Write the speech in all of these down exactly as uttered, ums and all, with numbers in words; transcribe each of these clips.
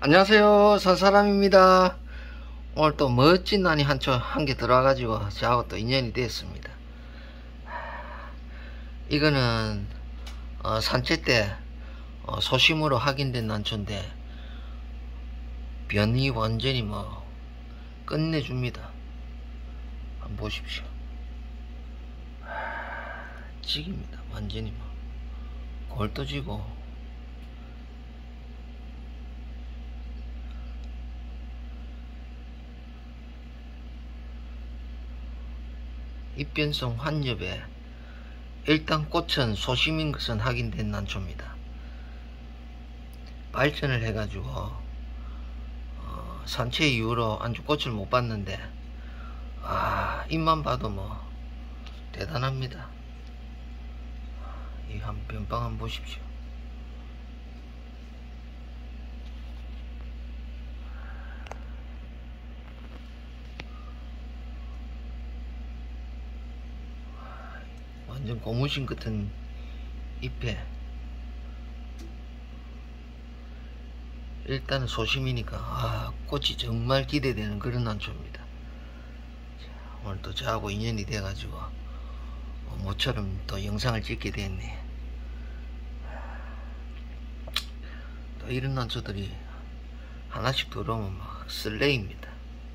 안녕하세요, 산사람입니다. 오늘 또 멋진 난이 한 초 한 개 들어와가지고 저하고 또 인연이 되었습니다. 이거는 어, 산채 때 어, 소심으로 확인된 난초인데 변이 완전히 뭐 끝내줍니다. 한번 보십시오. 찍입니다. 완전히 뭐 골도 지고 입변성 환엽에 일단 꽃은 소심인 것은 확인된 난초입니다. 발전을 해가지고 어, 산채 이후로 안주 꽃을 못 봤는데 아, 잎만 봐도 뭐 대단합니다. 이 한 변방 한번 보십시오. 완전 고무신 같은 잎에 일단은 소심이니까 아, 꽃이 정말 기대되는 그런 난초입니다. 자, 오늘 또 저하고 인연이 돼가지고 어, 모처럼 또 영상을 찍게 됐네. 또 이런 난초들이 하나씩 들어오면 막 설레입니다.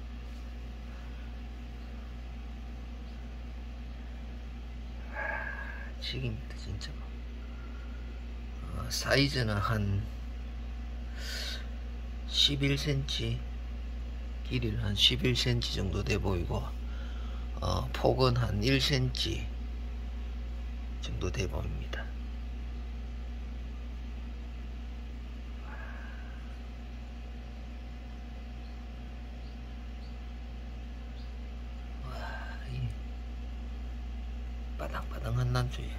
식입니다 진짜. 어, 사이즈는 한 십일 센티미터, 길이는 한 십일 센티미터 정도 돼 보이고 어, 폭은 한 일 센티미터 정도 돼 보입니다. 와, 이 바닥바닥한 난초에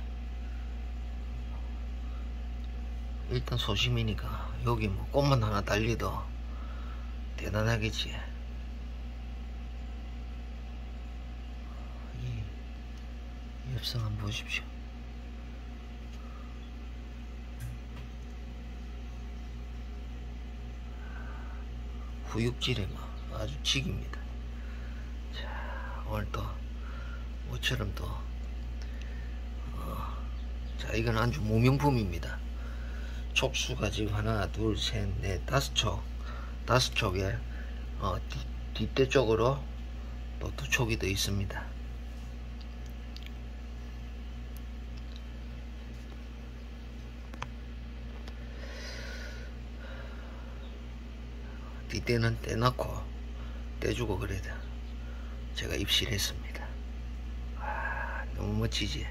일단 소심이니까 여기 뭐 꽃만 하나 달리도 대단하겠지. 이 엽성 한번 보십시오. 후육질에 뭐 아주 직입니다. 자, 오늘 또 모처럼 또 어, 자, 이건 아주 무명품입니다. 촉수가 지금 하나 둘 셋 넷 다섯 촉 다섯 촉에 어, 뒷대 쪽으로 또 두 촉이 더 있습니다. 뒷대는 떼놓고 떼주고 그래도 제가 입실했습니다. 아, 너무 멋지지.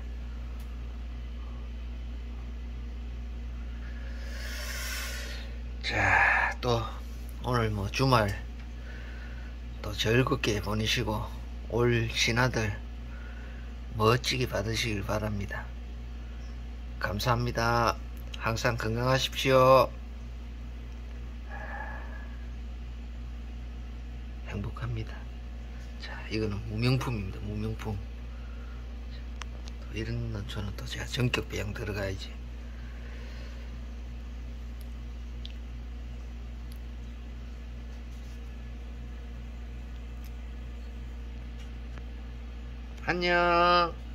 자, 또 오늘 뭐 주말 또 즐겁게 보내시고 올 신하들 멋지게 받으시길 바랍니다. 감사합니다. 항상 건강하십시오. 행복합니다. 자, 이거는 무명품입니다. 무명품. 이런 난초는 또 제가 전격 배양 들어가야지. 안녕.